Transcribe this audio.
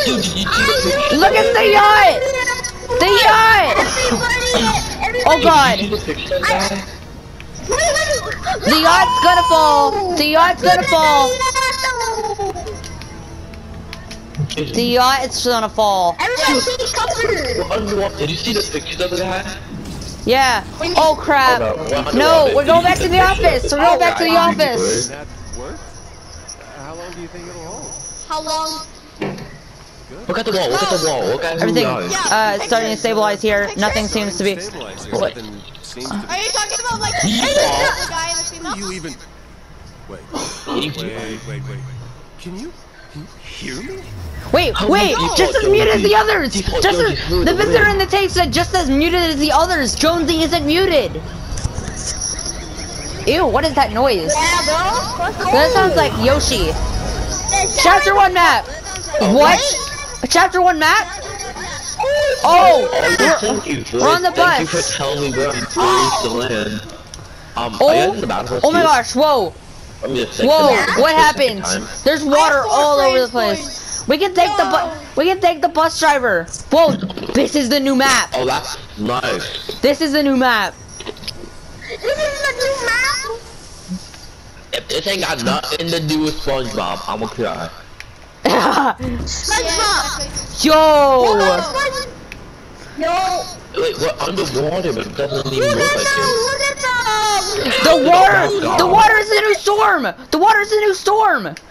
Dude, did you see the picture? Look at the yacht! The yacht! Oh god! Did you see the picture of that guy? The yacht's gonna fall! The yacht's gonna fall! The yacht is gonna fall. We're underwater. Did you see the picture of the guy? Yeah. Oh crap. No, we're going back to the office. We're going back to the office. That work? How long do you think it'll hold? How long? Look at the wall. Look at the wall. Look at who Everything we are. starting to stabilize here. Nothing seems to be. Stabilizer. What? Nothing seems to Are be. you talking about like the guy in the female? You even. Wait. Wait. Can you hear me? Wait, just as muted as the others! Default Just as Jonesy, the wait, visitor wait. in the tape said just as muted as the others. Jonesy isn't muted. Ew, what is that noise? Yeah, bro. That sounds like Yoshi. Chapter 1 map. What? Chapter 1 map? Oh, Thank you. we're on the Thank you bus. for telling me where to land. Are you guys in the battle? Oh my gosh, whoa. I'm just thinking Whoa, about it what for a second happened? time. There's water all over the place. We can thank the bus driver. Whoa, this is the new map. Oh, that's nice. This is the new map. This is the new map. If this ain't got nothing to do with SpongeBob, I'm gonna cry. SpongeBob. Yo. No. Wait, we're underwater, but it doesn't even look like it. Look at them. The water is the new storm. The water is the new storm.